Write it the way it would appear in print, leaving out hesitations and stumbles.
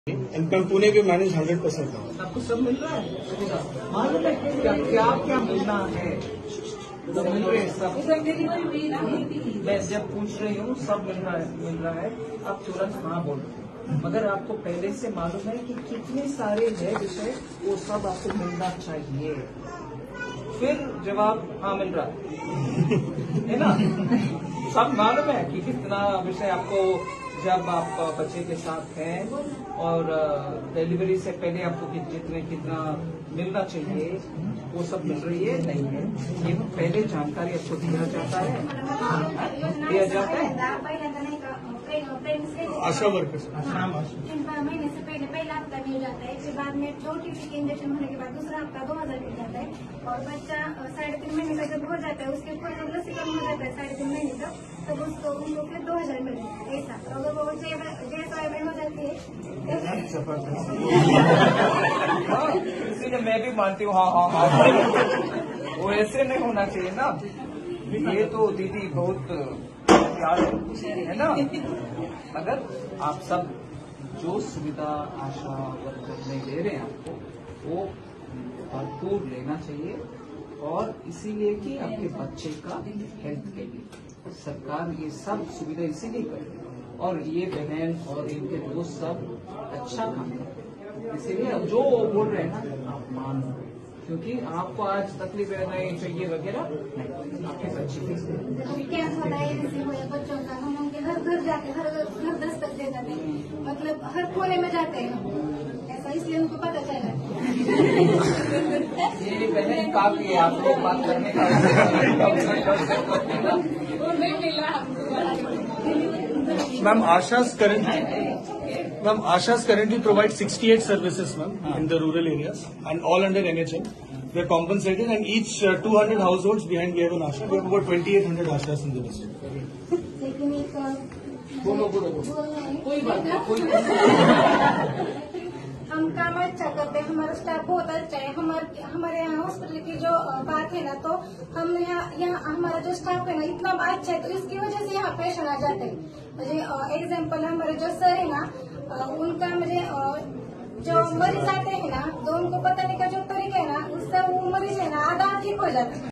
Income Pune भी manage 100%। आपको सब मिल रहा है, मालूम है क्या क्या मिलना है, सब मिल रहे हैं सब। मैं जब पूछ रही हूँ सब मिल रहा है, आप तुरंत हाँ बोल रहे हैं, मगर आपको पहले से मालूम है कि कितने सारे है विषय, वो सब आपको मिलना चाहिए। फिर जवाब हाँ मिल रहा है ना, सब मालूम है कि कितना विषय आपको जब आप बच्चे के साथ हैं और डिलीवरी से पहले आपको कितना मिलना चाहिए वो सब मिल रही है नहीं है, ये पहले जानकारी आपको दिया जाता है। आशा वर्कर्स महीने से पहला हफ्ता मिल जाता है, फिर बाद में छोटी टीके इंजेक्शन होने के बाद दूसरा हफ्ता 2000 मिल जाता है, और बच्चा 3.5 महीने का जब हो जाता है उसके ऊपर जब लसीकरण हो जाता है 3.5 महीने तक, तब उसको उनको फिर 2000 मिल जाता है ऐसा। अगर वो JSY हो जाती है इसीलिए मैं भी मानती हूँ हाँ, वो ऐसे नहीं होना चाहिए ना। ये तो दीदी बहुत प्यार है ना, मगर आप सब जो सुविधा आशा वर्कर में दे रहे हैं आपको वो भरपूर लेना चाहिए, और इसीलिए कि आपके बच्चे का हेल्थ के लिए सरकार ये सब सुविधा इसीलिए कर रही है, और ये बहन और इनके दोस्त सब अच्छा काम करते हैं। इसीलिए अब जो बोल रहे हैं ना आप मानो, क्योंकि आपको आज तकलीफ नहीं चाहिए वगैरह नहीं, आपके बच्चे अभी क्या होता है जैसे हो बच्चों का, हम उनके घर जाते हर घर दस्तक दे जाते हैं, मतलब हर कोने में जाते हैं ऐसा, इसलिए उनको पता चला। ये बहन काफी है आपको बात करने का Ma'am, Asha's currently provide 68 services, ma'am, in the rural areas and all under NHM. They are compensated, and each 200 households behind we have an Asha. We have about 2800 Ashas in the district. लेकिन एक बोलो कोई बात नहीं, हम काम अच्छा करते हैं, हमारा स्टाफ बहुत अच्छा है। हमारे यहाँ हॉस्पिटल की जो बात है ना, तो हम यहाँ हमारा जो स्टाफ है ना इतना अच्छा है, तो इसकी वजह से यहाँ पेशेंट आ जाते हैं। मुझे एग्जाम्पल हमारे जो सर है ना, उनका मुझे जो मरीज आते हैं ना, तो उनको बताने का जो तरीका है ना, उससे वो मरीज है ना आधा ठीक हो जाता है।